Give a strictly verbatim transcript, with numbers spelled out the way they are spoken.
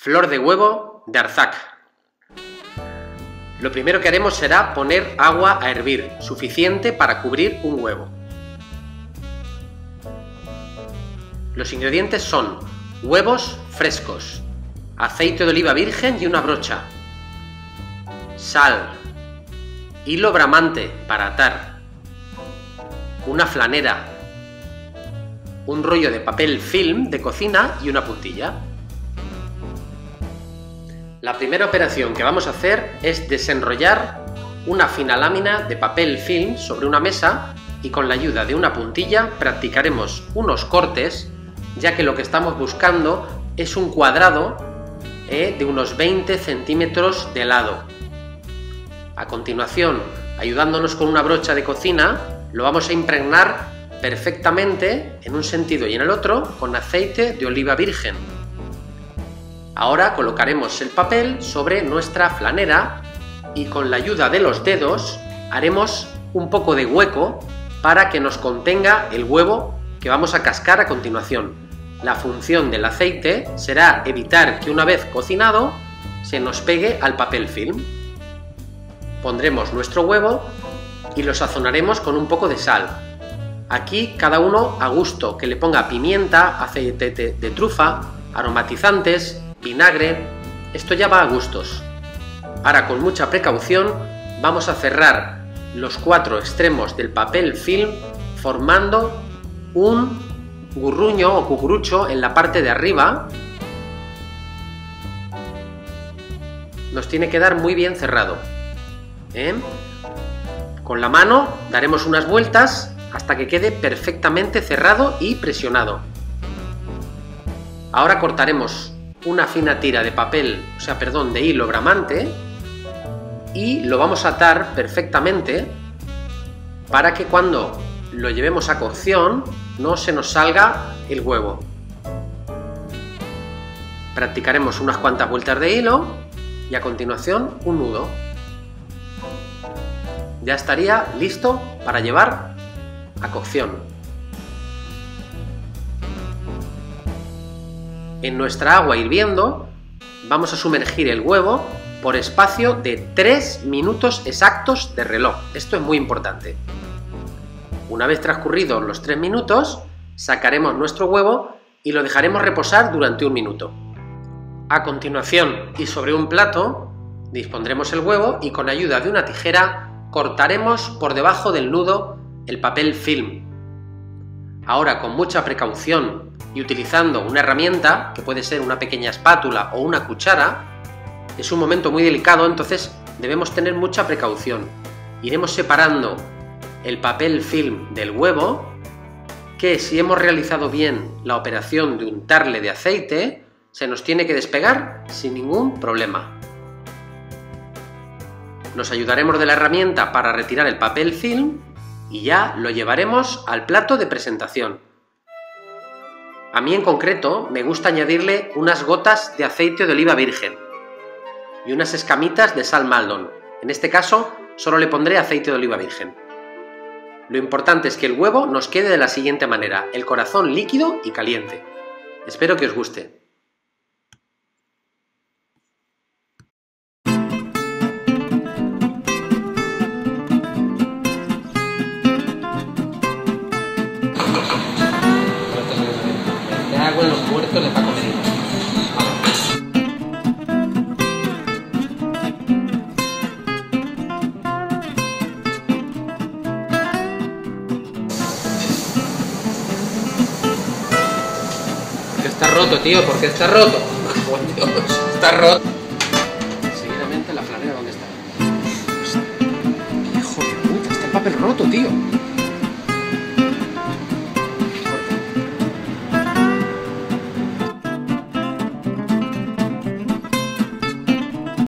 Flor de huevo de Arzac. Lo primero que haremos será poner agua a hervir, suficiente para cubrir un huevo. Los ingredientes son huevos frescos, aceite de oliva virgen y una brocha, sal, hilo bramante para atar, una flanera, un rollo de papel film de cocina y una puntilla. La primera operación que vamos a hacer es desenrollar una fina lámina de papel film sobre una mesa y con la ayuda de una puntilla practicaremos unos cortes, ya que lo que estamos buscando es un cuadrado eh, de unos veinte centímetros de lado. A continuación, ayudándonos con una brocha de cocina, lo vamos a impregnar perfectamente en un sentido y en el otro con aceite de oliva virgen. Ahora colocaremos el papel sobre nuestra flanera y con la ayuda de los dedos haremos un poco de hueco para que nos contenga el huevo que vamos a cascar a continuación. La función del aceite será evitar que una vez cocinado se nos pegue al papel film. Pondremos nuestro huevo y lo sazonaremos con un poco de sal. Aquí cada uno a gusto, que le ponga pimienta, aceite de trufa, aromatizantes, vinagre, esto ya va a gustos. Ahora con mucha precaución vamos a cerrar los cuatro extremos del papel film formando un gurruño o cucurucho en la parte de arriba. Nos tiene que dar muy bien cerrado. ¿Eh? Con la mano daremos unas vueltas hasta que quede perfectamente cerrado y presionado. Ahora cortaremos una fina tira de papel, o sea, perdón, de hilo bramante y lo vamos a atar perfectamente para que cuando lo llevemos a cocción no se nos salga el huevo. Practicaremos unas cuantas vueltas de hilo y a continuación un nudo. Ya estaría listo para llevar a cocción. En nuestra agua hirviendo vamos a sumergir el huevo por espacio de tres minutos exactos de reloj. Esto es muy importante. Una vez transcurridos los tres minutos, sacaremos nuestro huevo y lo dejaremos reposar durante un minuto. A continuación, y sobre un plato, dispondremos el huevo y con ayuda de una tijera cortaremos por debajo del nudo el papel film. Ahora, con mucha precaución y utilizando una herramienta, que puede ser una pequeña espátula o una cuchara, es un momento muy delicado, entonces debemos tener mucha precaución. Iremos separando el papel film del huevo, que si hemos realizado bien la operación de untarle de aceite, se nos tiene que despegar sin ningún problema. Nos ayudaremos de la herramienta para retirar el papel film y ya lo llevaremos al plato de presentación. A mí en concreto me gusta añadirle unas gotas de aceite de oliva virgen y unas escamitas de sal Maldon. En este caso solo le pondré aceite de oliva virgen. Lo importante es que el huevo nos quede de la siguiente manera, el corazón líquido y caliente. Espero que os guste. Agua en los muertos de Paco Medina. ¿Por qué está roto, tío? ¿Por qué está roto? ¡Oh, Dios! ¡Está roto! Seguidamente la flanera, ¿dónde está? Hijo de puta, está el papel roto, tío.